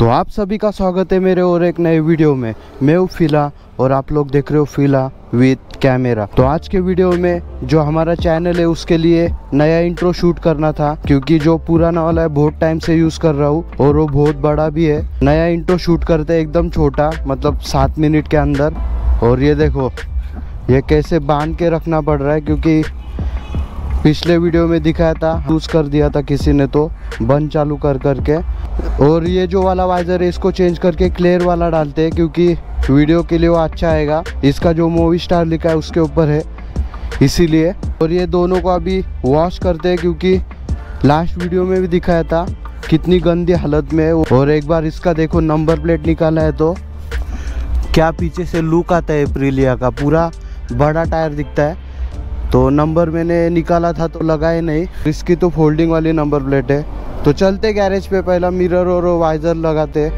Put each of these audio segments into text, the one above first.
तो आप सभी का स्वागत है मेरे और एक नए वीडियो में। मैं हूँ फिला और आप लोग देख रहे हो फिला विद कैमरा। तो आज के वीडियो में जो हमारा चैनल है उसके लिए नया इंट्रो शूट करना था, क्योंकि जो पुराना वाला है बहुत टाइम से यूज कर रहा हूँ और वो बहुत बड़ा भी है। नया इंट्रो शूट करते हैं एकदम छोटा, मतलब 7 मिनट के अंदर। और ये देखो ये कैसे बांध के रखना पड़ रहा है, क्योंकि पिछले वीडियो में दिखाया था यूज कर दिया था किसी ने, तो बंद चालू कर करके। और ये जो वाला वाइजर है इसको चेंज करके क्लियर वाला डालते हैं, क्योंकि वीडियो के लिए वो अच्छा आएगा। इसका जो मूवी स्टार लिखा है उसके ऊपर है इसीलिए। और ये दोनों को अभी वॉश करते हैं, क्योंकि लास्ट वीडियो में भी दिखाया था कितनी गंदी हालत में है। और एक बार इसका देखो नंबर प्लेट निकाला है तो क्या पीछे से लुक आता है एप्रिलिया का, पूरा बड़ा टायर दिखता है। तो नंबर मैंने निकाला था तो लगाए नहीं, इसकी तो फोल्डिंग वाली नंबर प्लेट है। तो चलते गैरेज पे, पहला मिरर और वाइजर लगाते।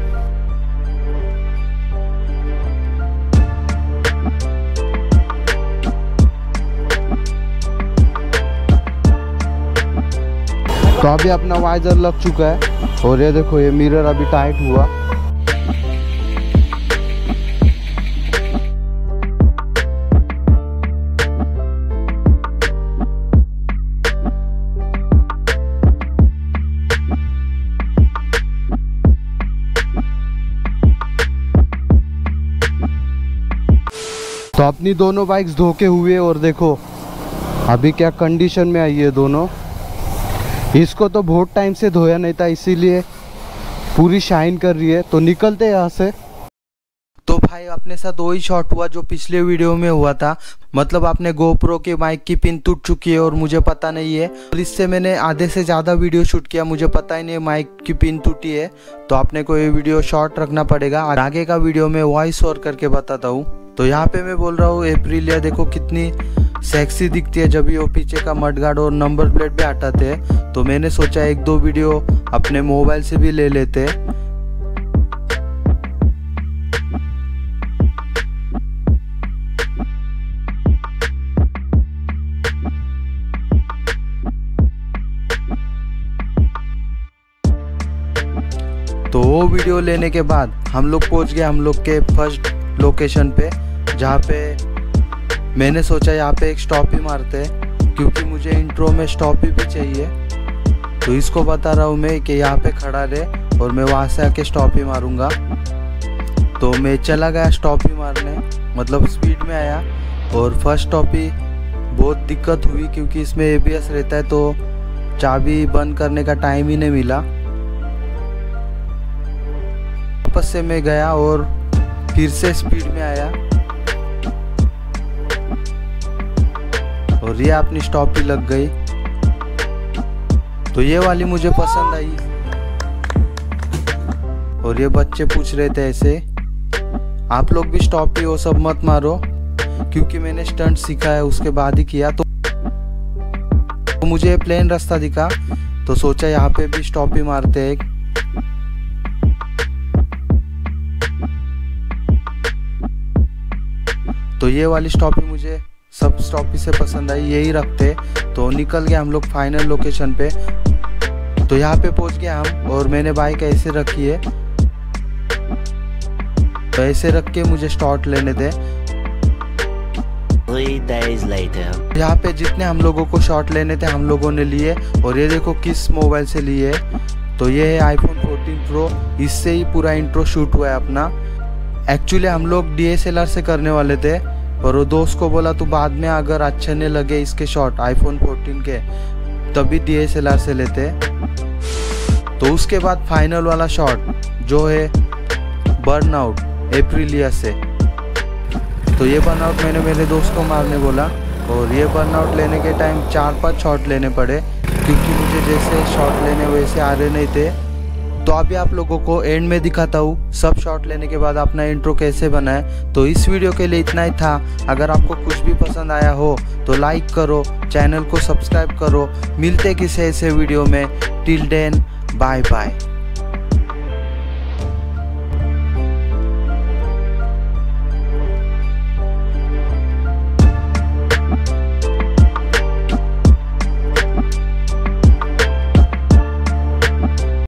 तो अभी अपना वाइजर लग चुका है और ये देखो ये मिरर अभी टाइट हुआ। तो अपनी दोनों बाइक्स धो के हुए और देखो अभी क्या कंडीशन में आई है दोनों। इसको तो बहुत टाइम से धोया नहीं था इसीलिए पूरी शाइन कर रही है। तो निकलते हैं यहाँ से। तो भाई अपने साथ वही शॉट हुआ जो पिछले वीडियो में हुआ था, मतलब आपने गोप्रो के माइक की पिन टूट चुकी है और मुझे पता नहीं है। और इससे मैंने आधे से ज़्यादा वीडियो शूट किया, मुझे पता ही नहीं माइक की पिन टूटी है। तो आपने को ये वीडियो शॉर्ट रखना पड़ेगा। आगे का वीडियो में वॉइस ओवर करके बताता हूँ। तो यहाँ पे मैं बोल रहा हूँ एप्रिलिया देखो कितनी सेक्सी दिखती है जब ये पीछे का मडगार्ड और नंबर प्लेट भी हटाते हैं। तो मैंने सोचा 1-2 वीडियो अपने मोबाइल से भी ले लेते। तो वो वीडियो लेने के बाद हम लोग पहुंच गए हम लोग के फर्स्ट लोकेशन पे, जहाँ पे मैंने सोचा यहाँ पे एक स्टॉप ही मारते हैं, क्योंकि मुझे इंट्रो में स्टॉप ही भी चाहिए। तो इसको बता रहा हूँ मैं कि यहाँ पे खड़ा रहे और मैं वहाँ से आके स्टॉप ही मारूंगा। तो मैं चला गया स्टॉप ही मारने, मतलब स्पीड में आया। और फर्स्ट स्टॉप ही बहुत दिक्कत हुई, क्योंकि इसमें ABS रहता है तो चाबी बंद करने का टाइम ही नहीं मिला। वापस से मैं गया और फिर से स्पीड में आया और ये अपनी स्टॉप ही लग गई। तो ये वाली मुझे पसंद आई। और ये बच्चे पूछ रहे थे ऐसे, आप लोग भी स्टॉप ही वो सब मत मारो, क्योंकि मैंने स्टंट सीखा है उसके बाद ही किया। तो मुझे प्लेन रास्ता दिखा तो सोचा यहाँ पे भी स्टॉप ही मारते हैं। तो ये वाली स्टॉप ही मुझे सब स्टॉप ही से पसंद आई, यही रखते। तो निकल गए हम लोग फाइनल लोकेशन पे। तो यहाँ पे पहुंच गए हम और मैंने बाइक ऐसे रखी है। तो ऐसे रख के मुझे स्टार्ट लेने दे। 3 days later. यहाँ पे जितने हम लोगों को शॉट लेने थे हम लोगों ने लिए। और ये देखो किस मोबाइल से लिए। तो ये है iPhone 14 Pro, इससे ही पूरा इंट्रो शूट हुआ है अपना। एक्चुअली हम लोग DSLR से करने वाले थे, पर वो दोस्त को बोला तू बाद में अगर अच्छे नहीं लगे इसके शॉट iPhone 14 के तभी DSLR से लेते। तो उसके बाद फाइनल वाला शॉट जो है बर्नआउट एप्रिलिया से। तो ये बर्नआउट मैंने मेरे दोस्त को मारने बोला और ये बर्नआउट लेने के टाइम 4-5 शॉट लेने पड़े, क्योंकि मुझे जैसे शॉट लेने वैसे आ रहे नहीं थे। तो अभी आप लोगों को एंड में दिखाता हूँ सब शॉट लेने के बाद अपना इंट्रो कैसे बना है। तो इस वीडियो के लिए इतना ही था। अगर आपको कुछ भी पसंद आया हो तो लाइक करो, चैनल को सब्सक्राइब करो। मिलते किसी ऐसे वीडियो में। Till then bye bye.